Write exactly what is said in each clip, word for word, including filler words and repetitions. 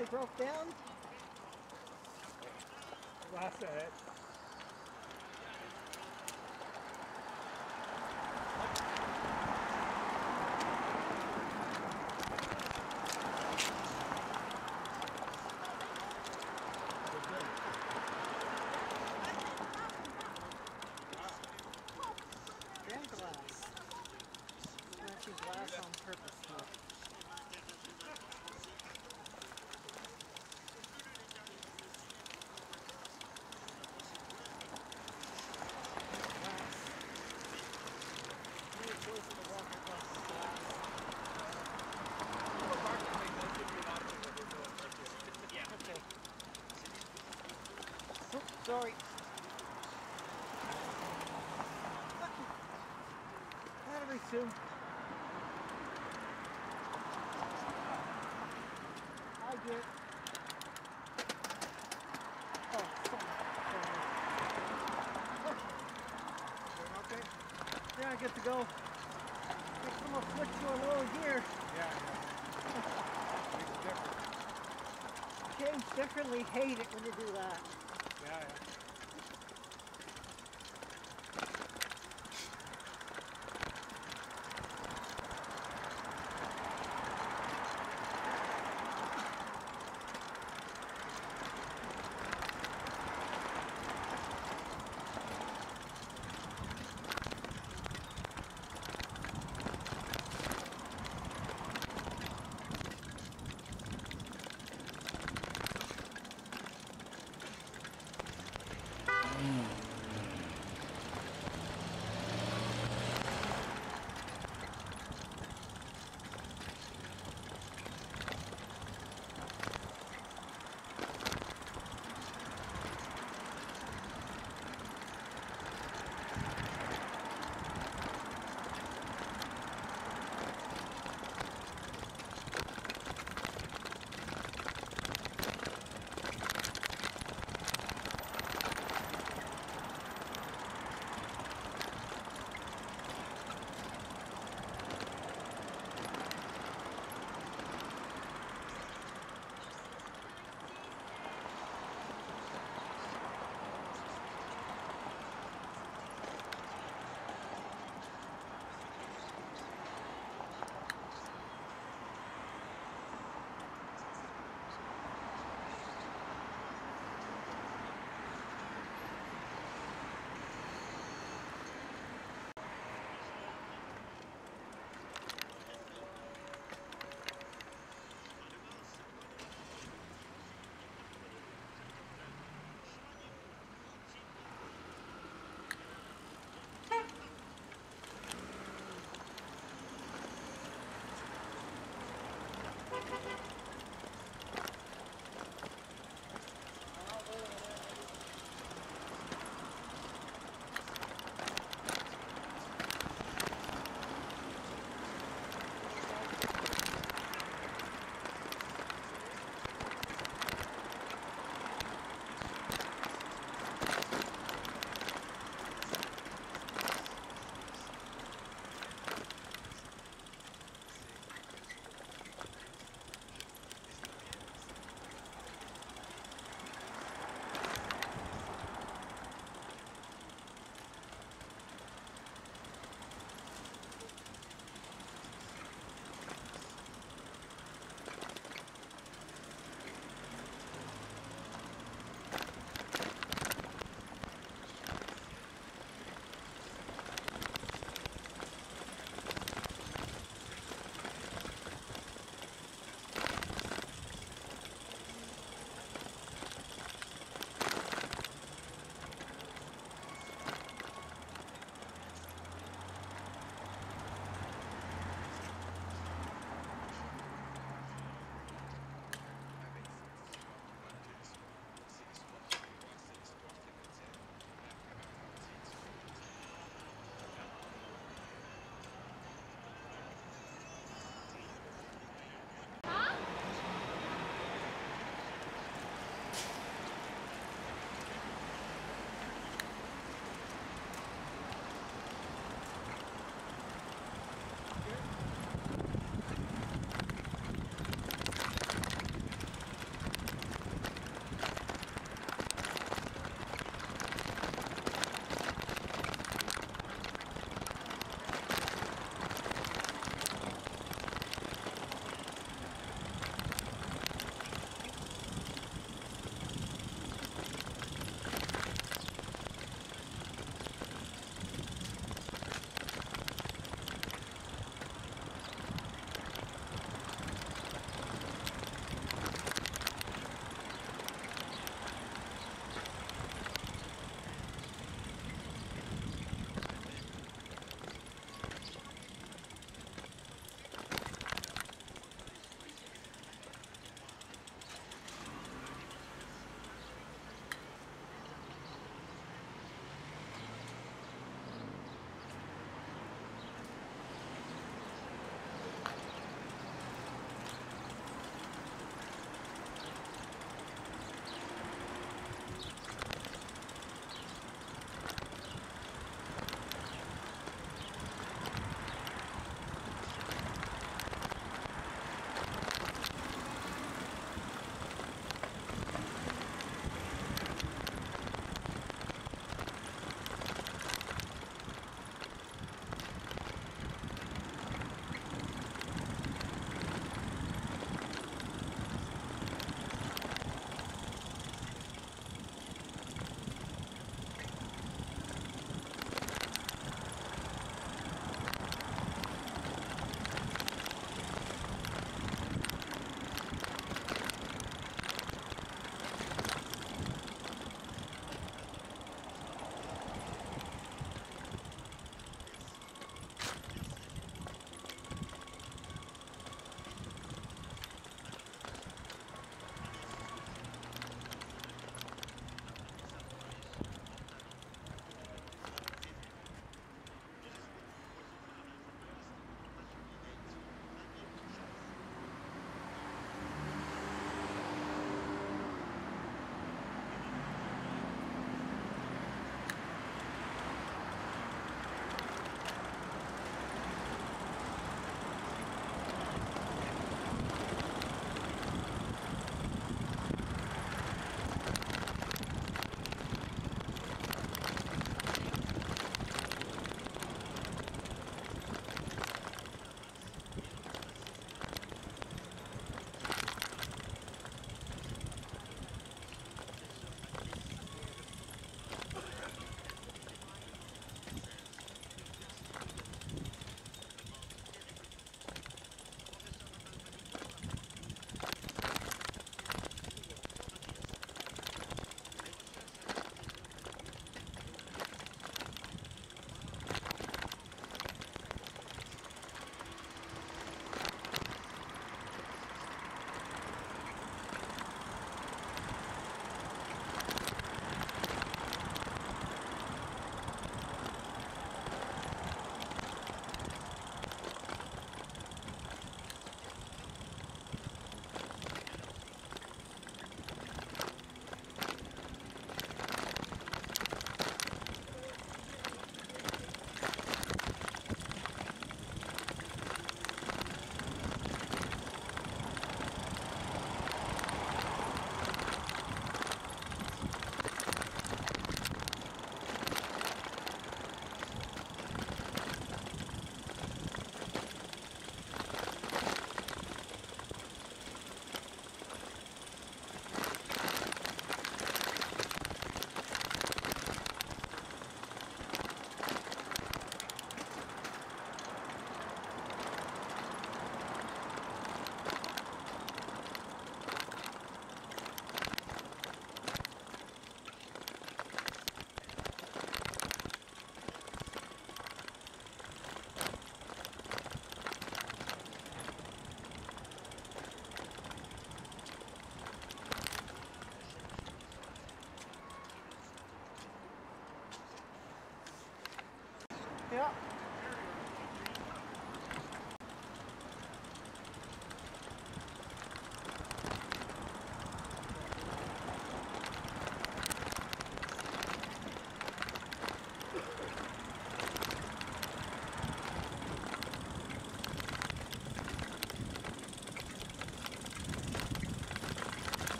they broke down? Laugh at it. And glass. Matching glass on purpose here. Sorry. That'll be soon. I get. Oh, sorry. Okay. Yeah, I get to go. Get some more switch to a lower gear. Yeah, yeah. It's different. Change differently. Hate it when you do that. Yeah, yeah.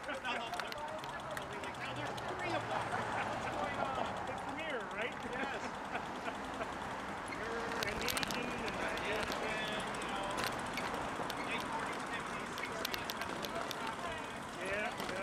Now there's three of them. What's going on? It's the mirror, right? Yes. And he, he, Again, again, you know, late forties, fifties, sixties, yeah, yeah.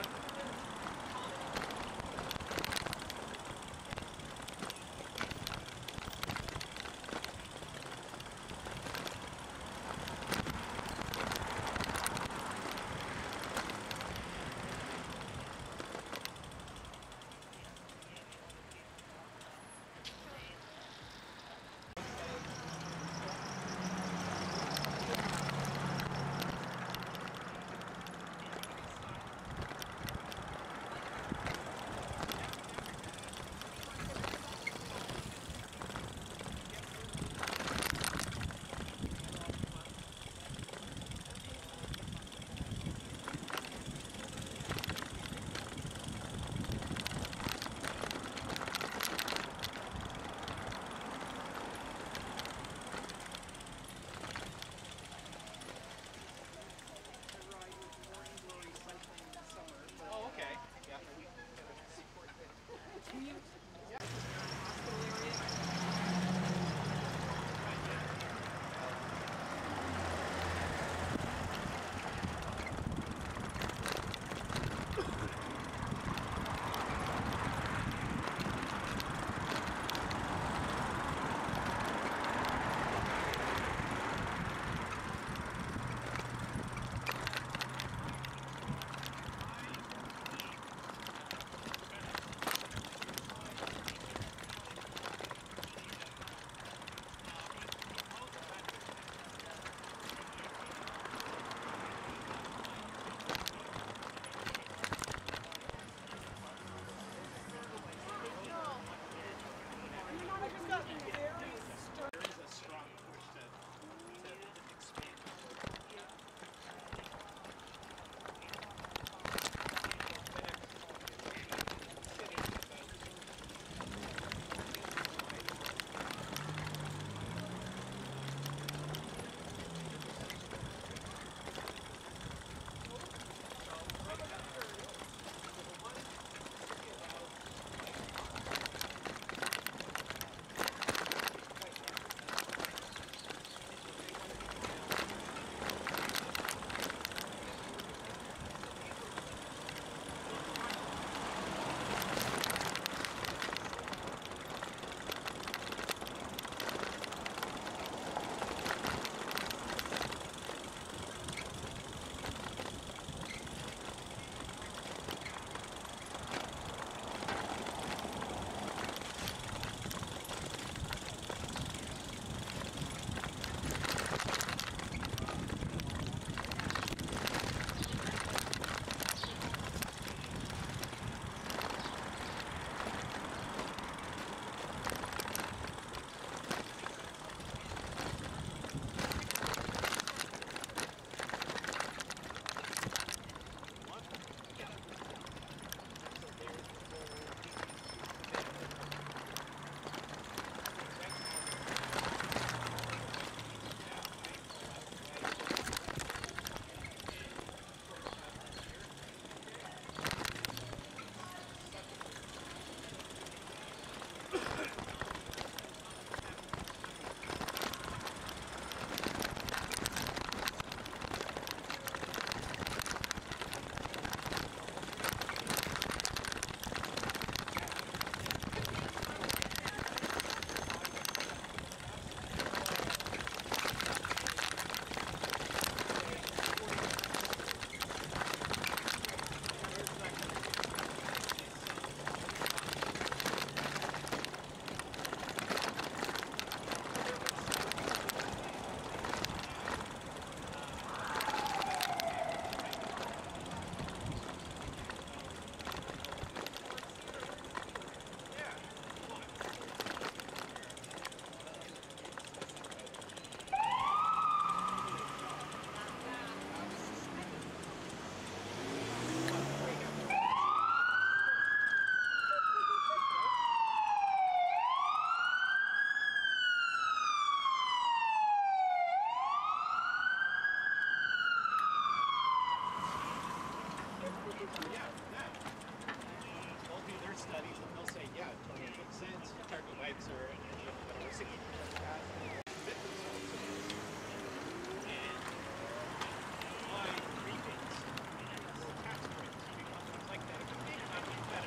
cargo wipes or an engine, whatever, sixty percent capacity, fit themselves in this. And by rebates or tax credits, you become things like that. It can make not be better.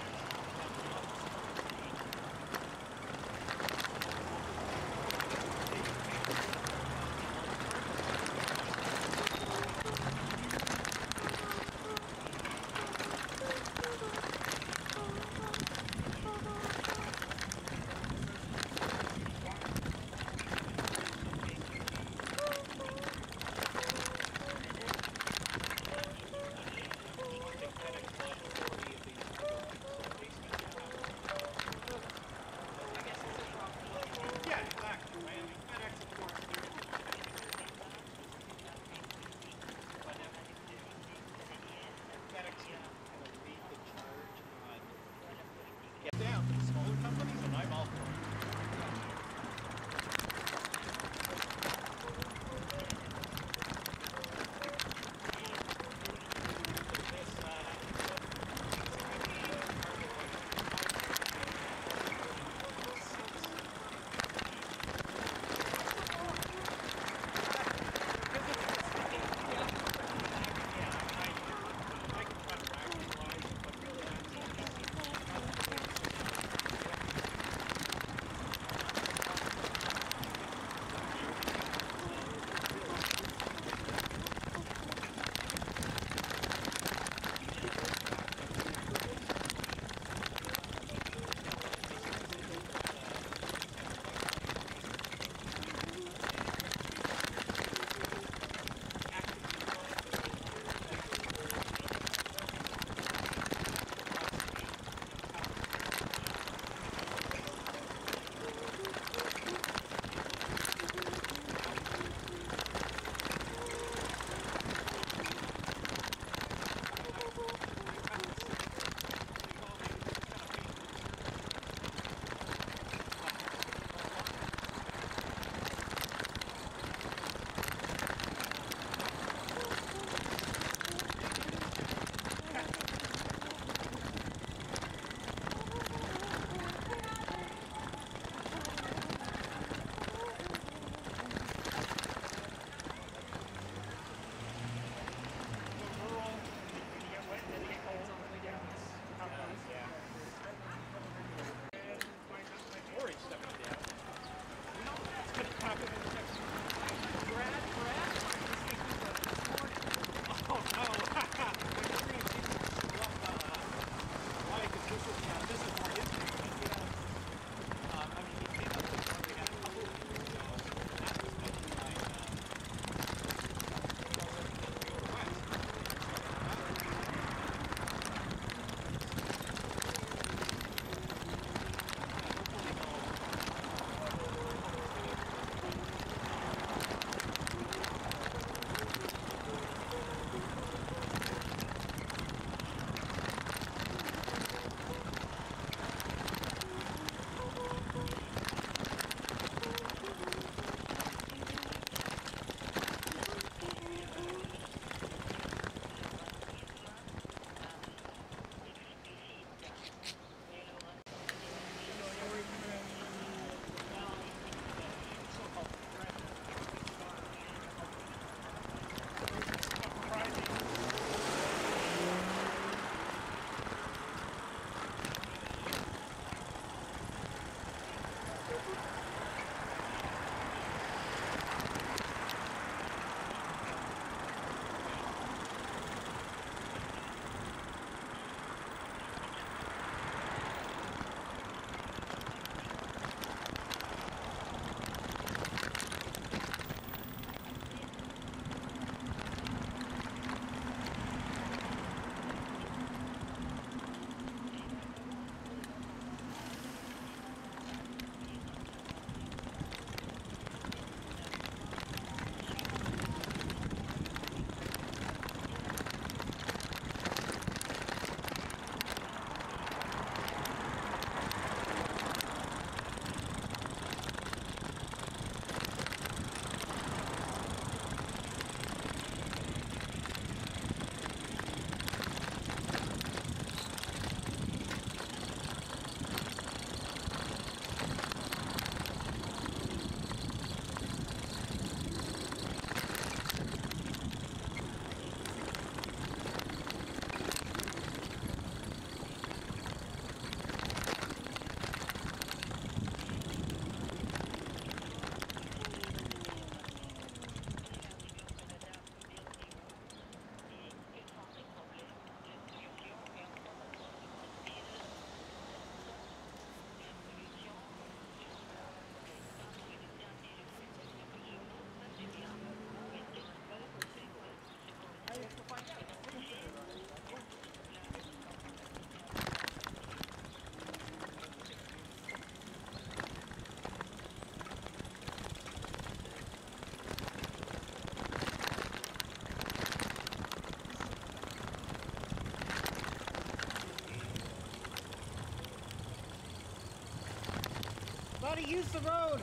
use the road.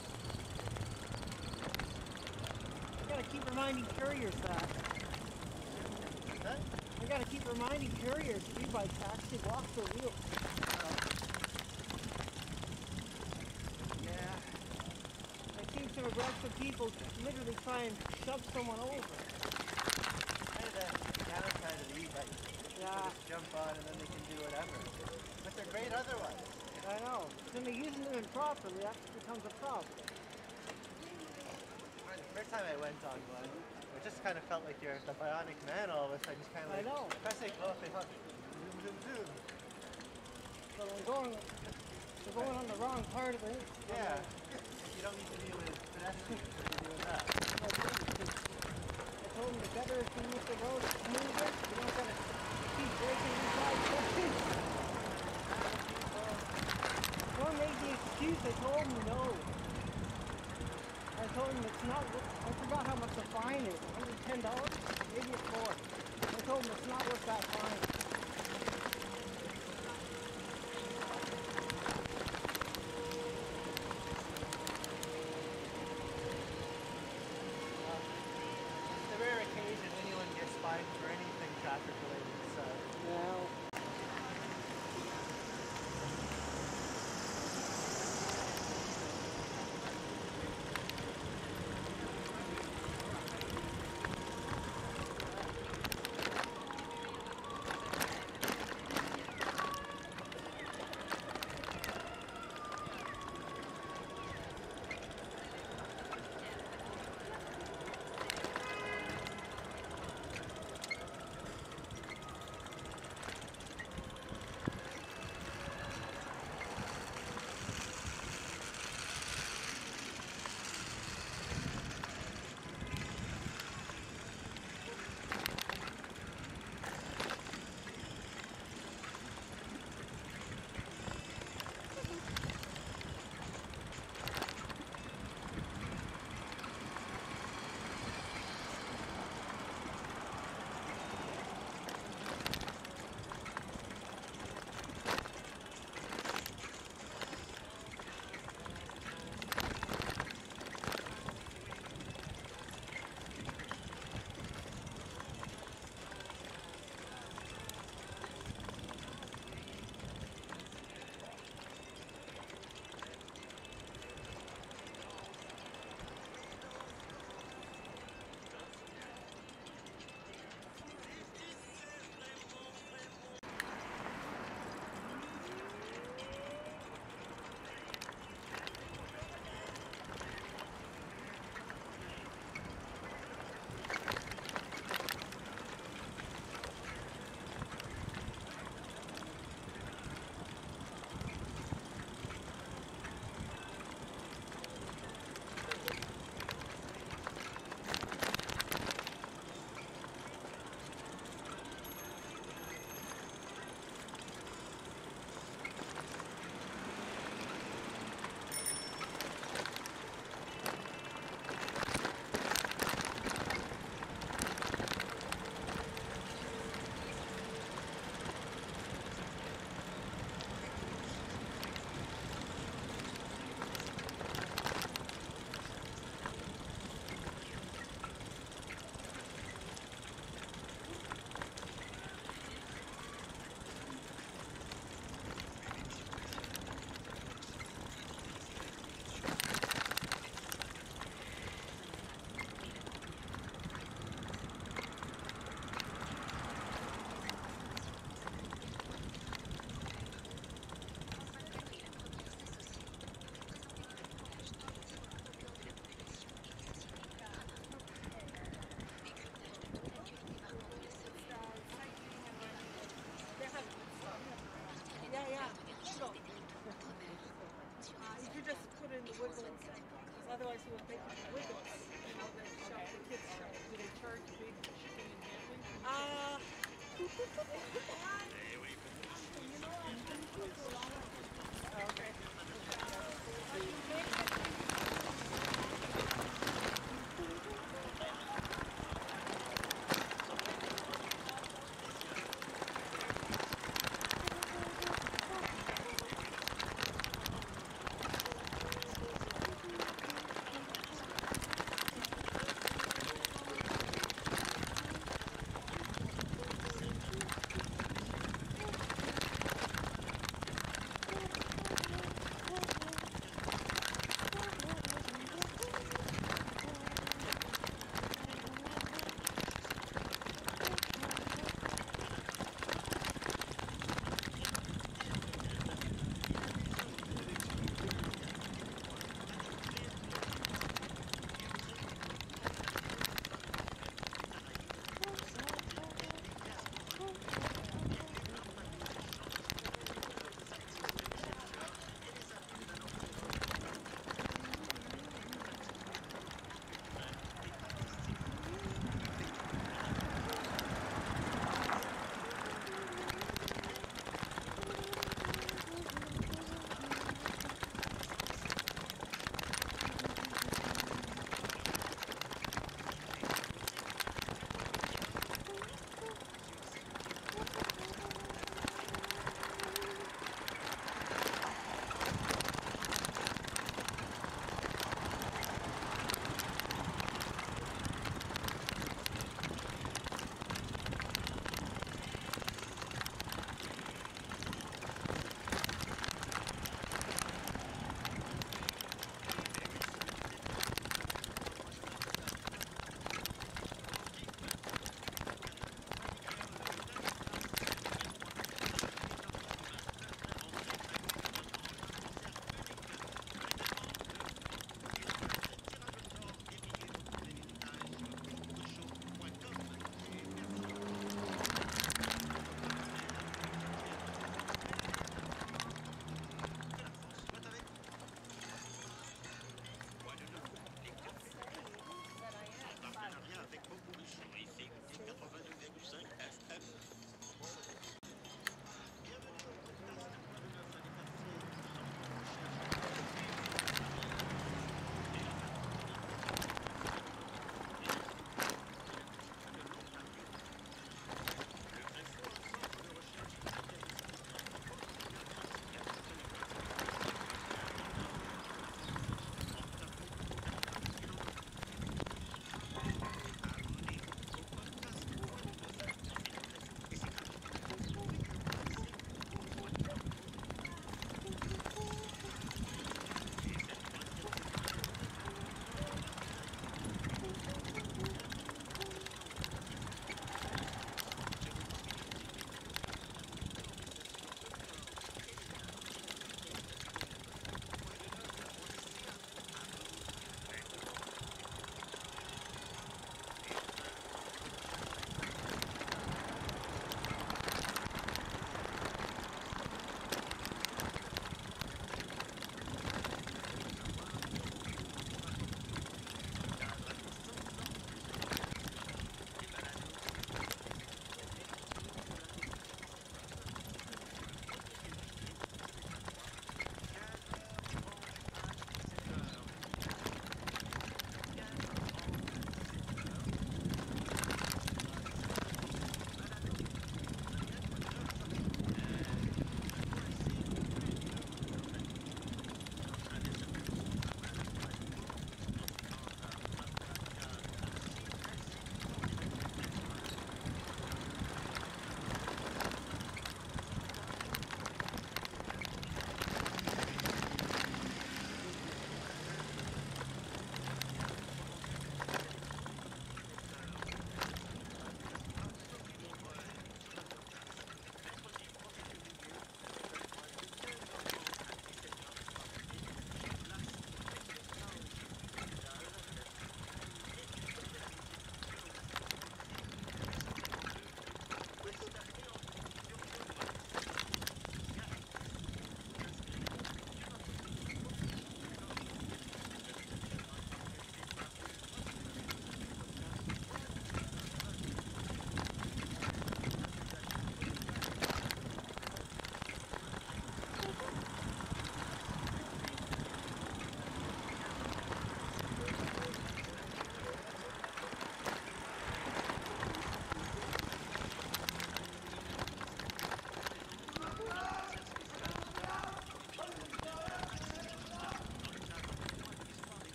I gotta keep reminding couriers that. Huh? I gotta keep reminding couriers that e-bikes actually walk their wheels. Yeah. I've seen some aggressive people literally try and shove someone over. Kind of the downside of the e-bike. Yeah. People just jump on and then they can do whatever. But they're great otherwise. I know. When they're using them improperly, that becomes a problem. The first time I went on one, it just kind of felt like you're the bionic man all of a sudden. Just kind of I like, know. pressing off and up. Zoom, zoom, zoom. So I'm going, we're going on the wrong part of it. Yeah. You don't need to deal with pedestrians when you're doing that. I told them the better if you use the road smoother, you don't gotta keep breaking inside sections. One made the excuse, I told him no. I told him it's not, I forgot how much the fine is, one hundred ten dollars? Maybe it's more. I told him it's not worth that fine. It's a rare occasion anyone gets fined for anything traffic related, so. Well, wiggles, because otherwise he was making wiggles. You know, the shop, the kids shop. Do they charge big shipping and handling? Uh, you know, I'm going to put a lot of okay.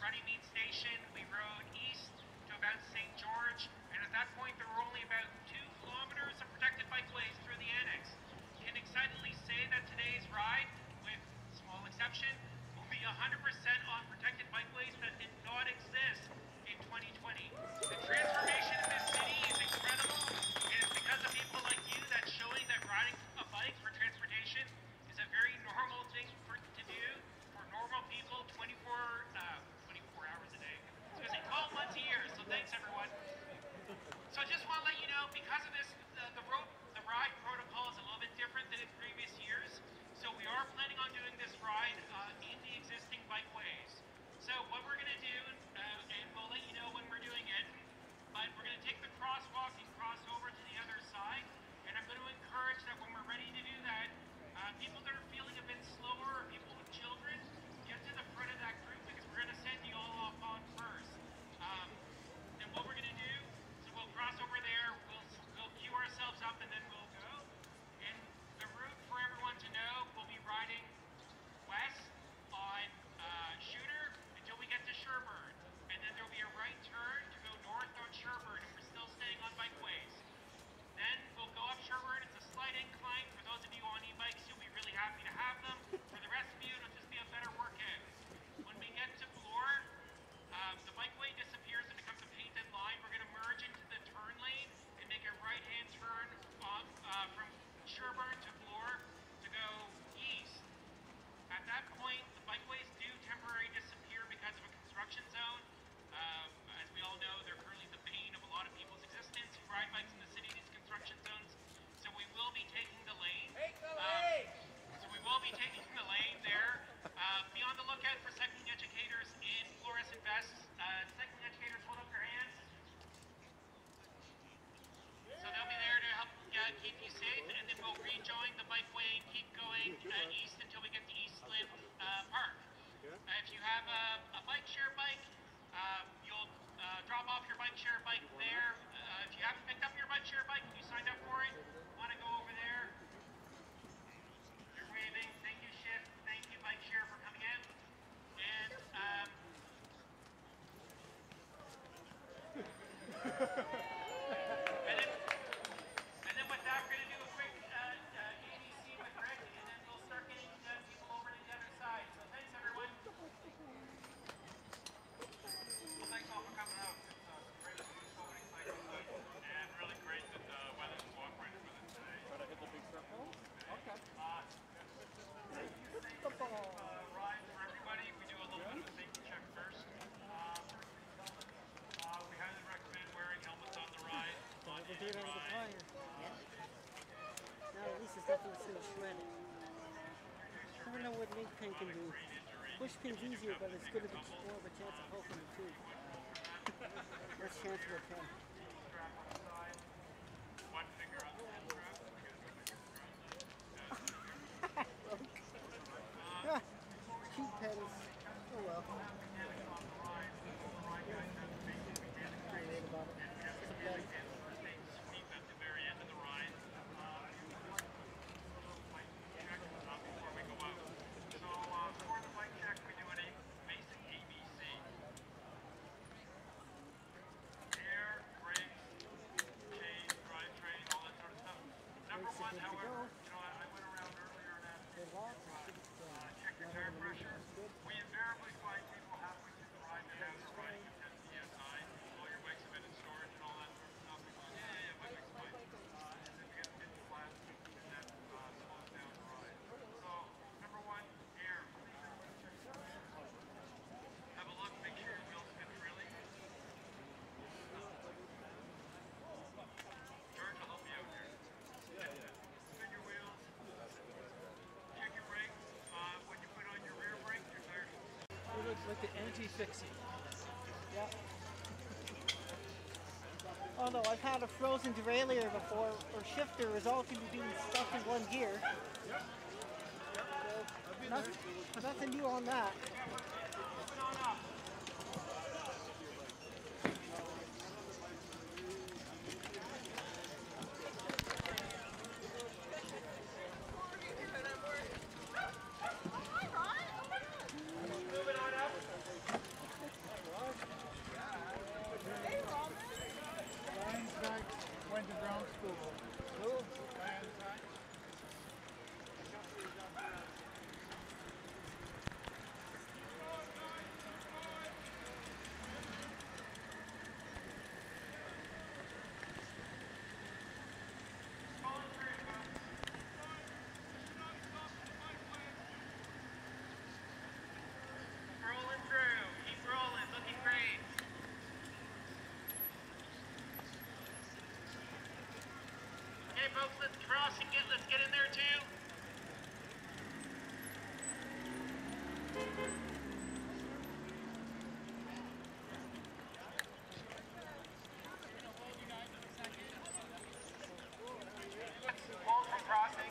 Runnymede Station, we rode east to about Saint George, and at that point there were only about two kilometers of protected bikeways through the annex. Can excitedly say that today's ride, with small exception, will be one hundred percent on protected bikeways that did not exist in twenty twenty. The transformation in this city is incredible, and it's because of people like you that's showing that riding a bike for transportation is a very normal thing for, to do for normal people twenty-four, uh, twenty-four hours a day. I was going to say twelve months a year, so thanks everyone. So I just want to let you know, because of this, the, the, road, the ride protocol is a little bit different than in previous years. So we are planning on doing this ride uh, in the existing bikeways. So what we're going to do, uh, and we'll let you know when we're doing it, but we're going to take the crosswalk and cross over to the other side. And I'm going to encourage that when we're ready to do that, uh, people that are feeling a bit slower, or people with children, get to the front of that group, because we're going to send you all off on first. Um, and what we're going to do, so we'll cross over there, we'll, we'll queue ourselves up, and then we'll go. And the route for everyone to know, we'll be riding west on uh, Shooter until we get to Sherburne. And then there'll be a right turn to go north on Sherburne, and we're still staying on bikeways. Then we'll go up Sherburne. It's a slight incline. For those of you on e-bikes, you'll be really happy to have them. For the rest of you, it'll just be a better workout. When we get to Bloor, um, the bikeway disappears and becomes a painted line. We're going to merge into the turn lane and make a right-hand turn off, uh, from Sherburne to Bloor to go east. At that point, the bikeways do temporarily disappear because of a construction zone. Um, as we all know, they're currently the bane of a lot of people's existence who ride bikes in the city, these construction zones. So we will be taking the lane. Take the Um, lane! so we will be taking the lane there. Uh, be on the lookout for cycling educators in fluorescent vests. Uh, cycling educators, hold up your hands. So they'll be there to help uh, keep you safe, and then we'll rejoin the bikeway and keep going uh, east until we get to Eastland uh, Park. Uh, if you have a, a bike share bike, um, you'll uh, drop off your bike share bike there. Uh, if you haven't picked up your bike share bike, you signed up for it, want to go over there. You're waving. Thank you, Shift. Thank you, bike share, for coming in. And um, and then and then with that, we're going to do a quick uh, uh, A B C with Rick, and then we'll start getting uh, people over to the other side. So thanks, everyone. Well, thanks all for coming out. It's uh, great to see so many cycles out, and really great that the weather's cooperated with us today. Try to hit the big circle. Okay. Uh, safe uh, ride for everybody. We do a little bit of a safety check first. Um, uh, we highly recommend wearing helmets on the ride. On Never any did under the ride. tire. Yeah. Now at least it's nothing that's gonna shred it. Never know what Nick Pin can do. Push pin's easier, but it's gonna be more of a chance of poking the tube. Less chance of a pin. Strap on the side. One finger on the pin strap. Yeah. Cheap pins. Oh well. I read about it. It's a pen. Sweep at the very end of the ride. Uh, bike check uh, before we go out. So uh, for the bike check, we do an a basic A B C. Air, brakes, chain, drivetrain, all that sort of stuff. Number Brakes are one, good to however, go. you know, I, I went around earlier and asked They're locked. uh, check your tire pressure. We invariably find people halfway through the ride that have their riding at ten P S I. All your bikes have been in storage and all that sort of stuff. We go, yeah, yeah, yeah, my bike's fine. Uh, and then we get into flat, and that uh, slows down the ride. So, number one, air. Have a look, make sure your wheels fit freely. George will help you out here. Spin your wheels. Check your brakes. Uh, when you put on your rear brake, your tires. It looks like the anti-fixie. Yeah. Oh no, I've had a frozen derailleur before, or shifter is all can be doing stuff in one gear. Yep. So, nothing, nothing new on that. Open on up. Moving on up. folks, let's cross and get, let's get in there too. Hold for crossing.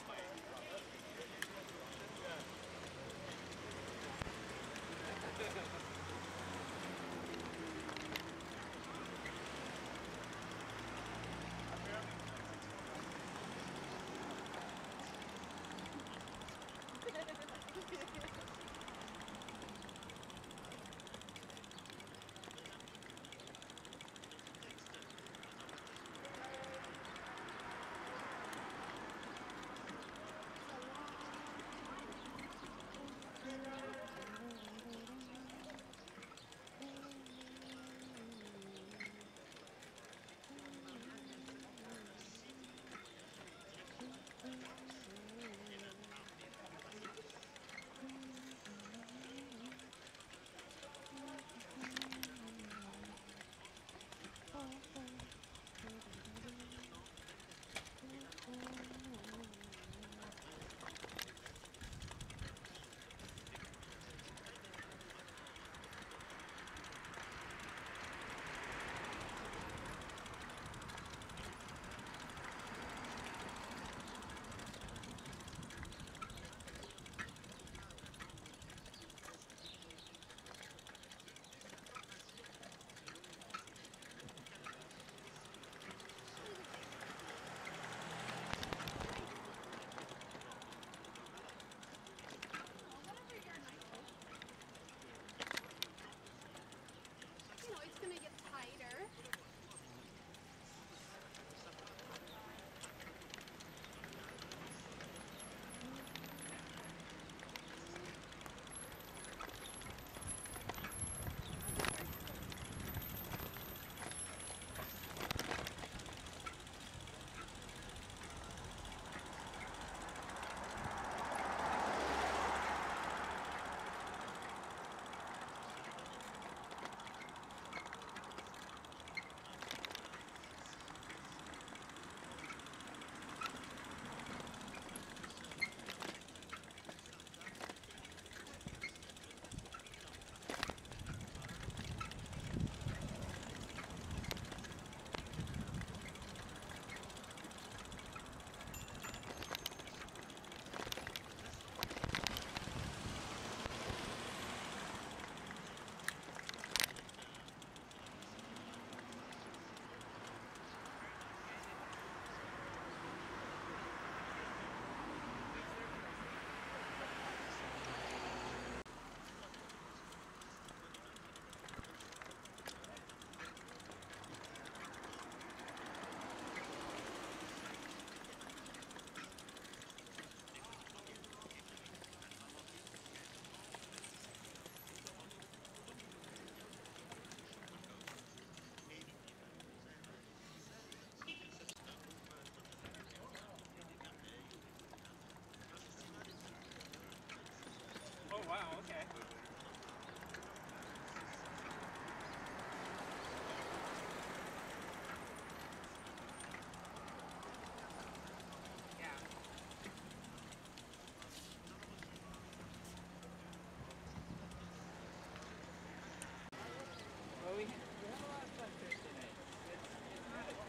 Oh wow, okay. Yeah. Well, we, we have a lot of fun fish today. It's, it's not a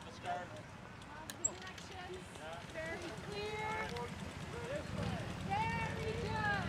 on the start. Directions. Very clear. Very good.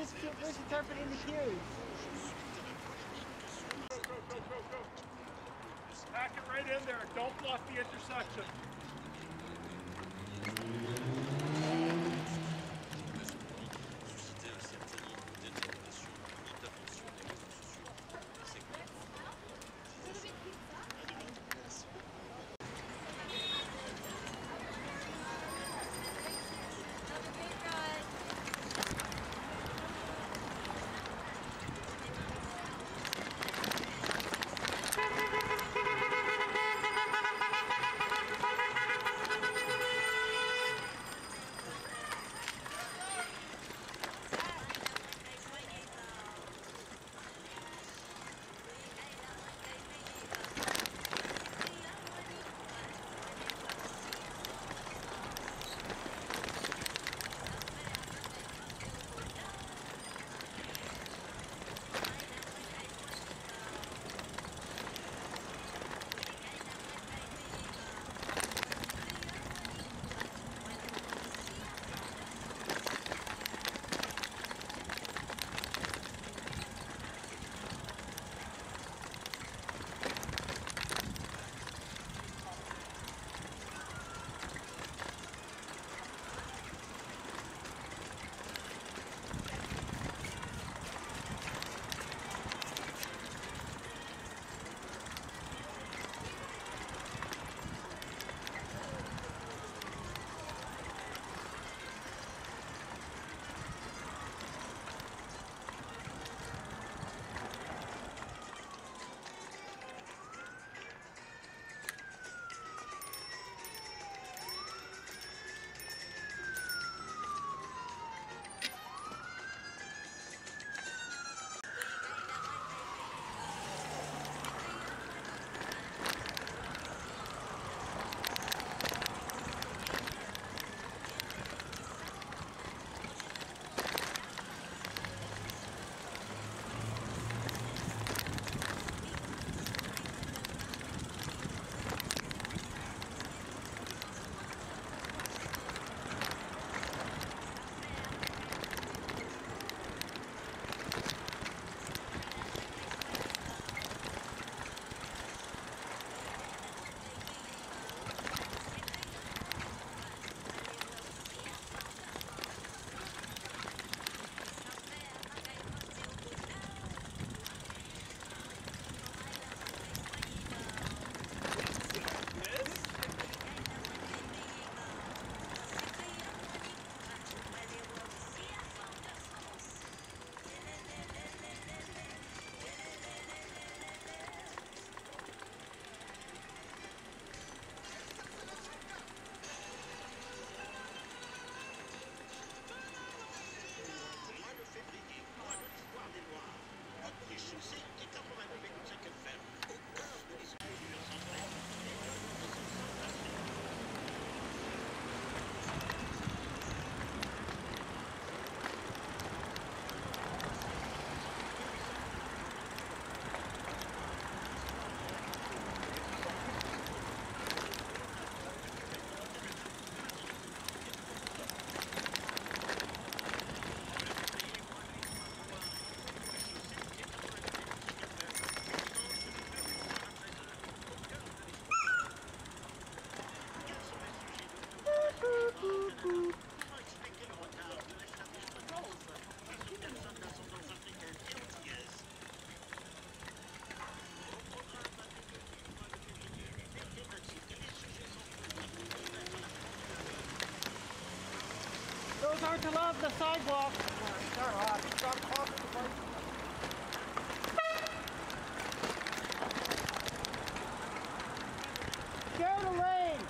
mis misinterpreting the cues. Go, go, go, go, go. Pack it right in there. Don't block the intersection. Those aren't allowed the sidewalk. They're hot. Stop talking to my... Share the lane.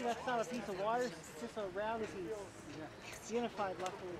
See, that's not a piece of wire, it's just a round piece. Unified, luckily.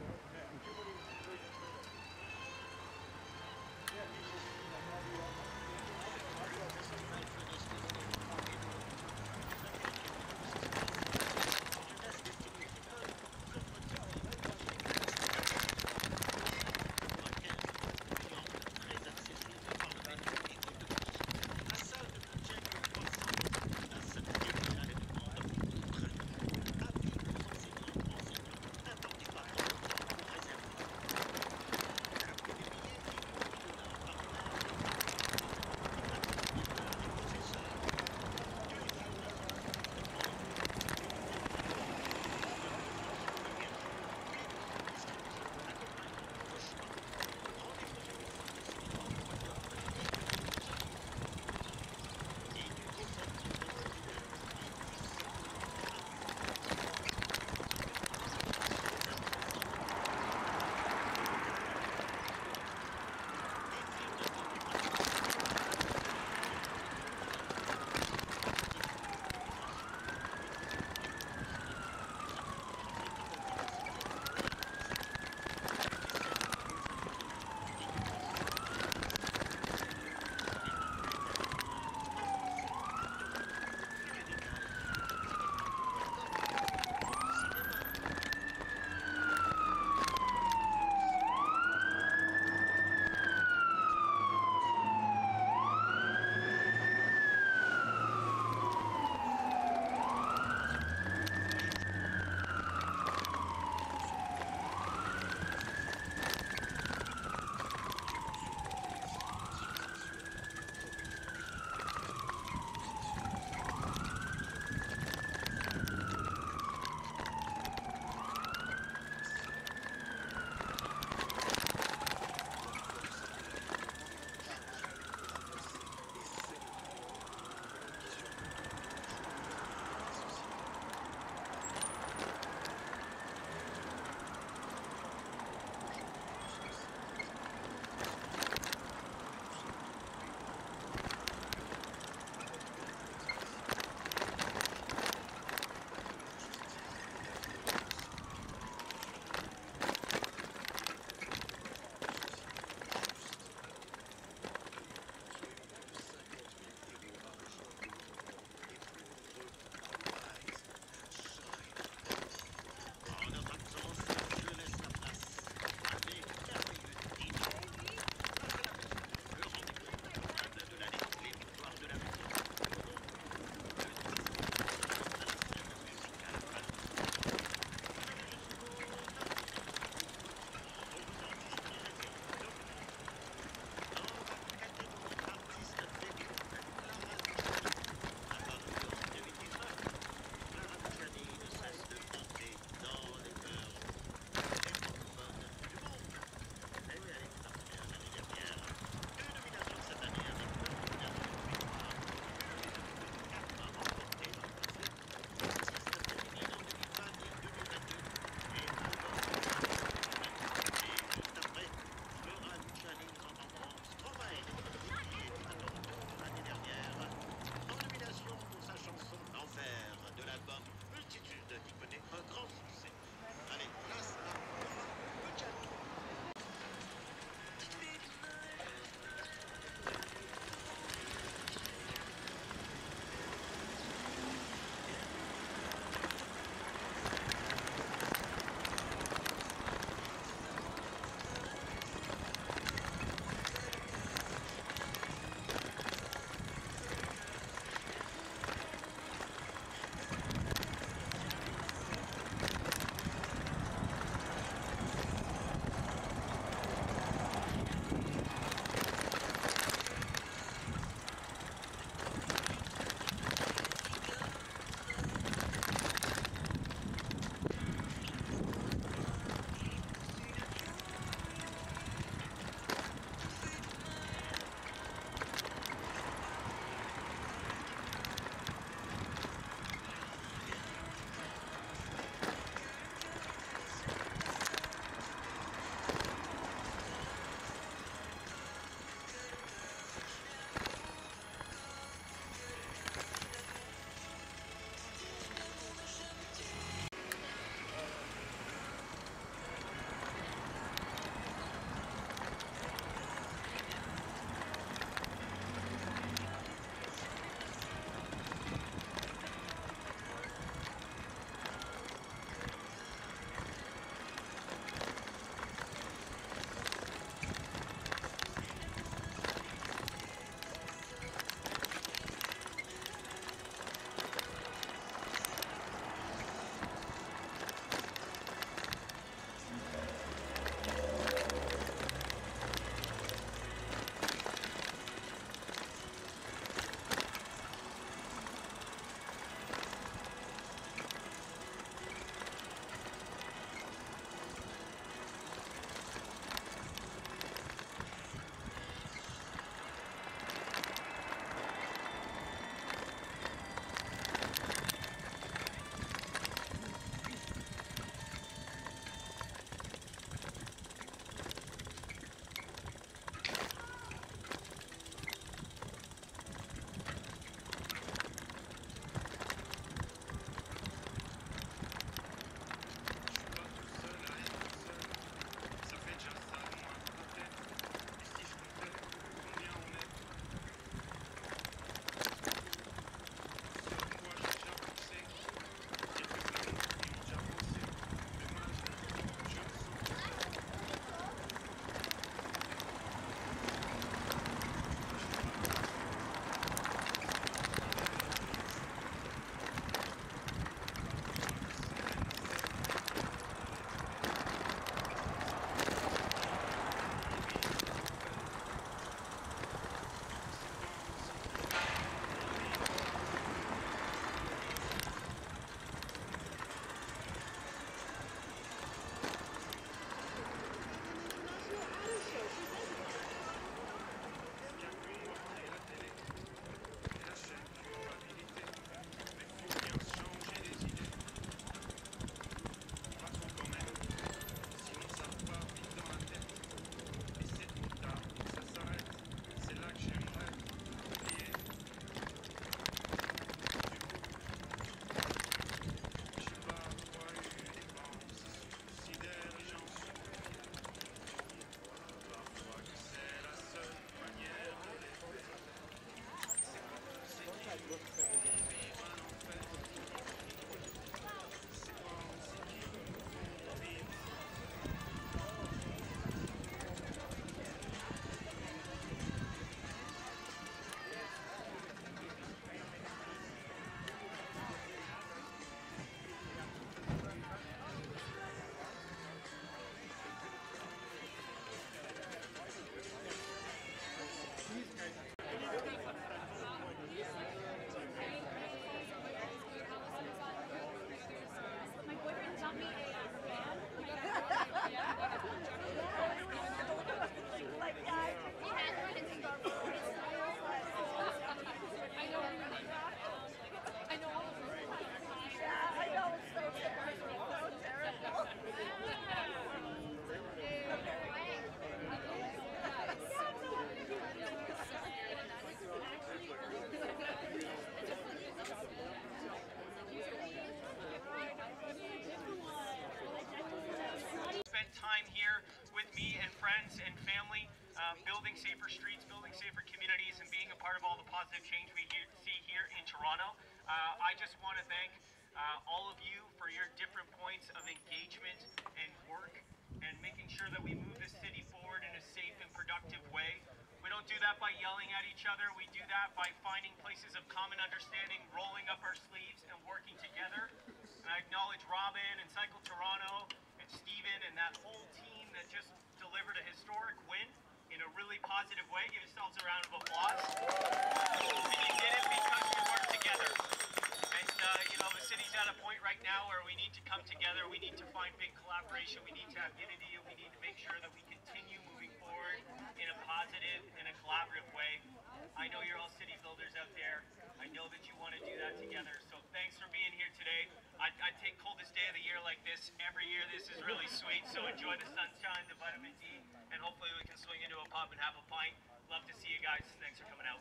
city and friends and family, uh, building safer streets, building safer communities, and being a part of all the positive change we hear, see here in Toronto. Uh, I just want to thank uh, all of you for your different points of engagement and work and making sure that we move this city forward in a safe and productive way. We don't do that by yelling at each other. We do that by finding places of common understanding, rolling up our sleeves, and working together. And I acknowledge Robin and Cycle Toronto and Stephen and that whole team that just delivered a historic win in a really positive way. Give yourselves a round of applause. And you did it because we worked together. And, uh, you know, the city's at a point right now where we need to come together. We need to find big collaboration. We need to have unity. And we need to make sure that we continue moving forward in a positive and a collaborative way. I know you're all city builders out there. I know that you want to do that together. So thanks for being here today. I, I take coldest day of the year like this every year. This is really sweet. So enjoy the sunshine, the vitamin D, and hopefully we can swing into a pub and have a pint. Love to see you guys. Thanks for coming out.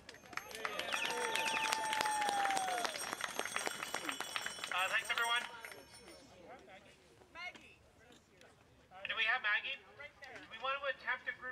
Uh, thanks everyone. Maggie. Do we have Maggie? Right there. Do we want to attempt a group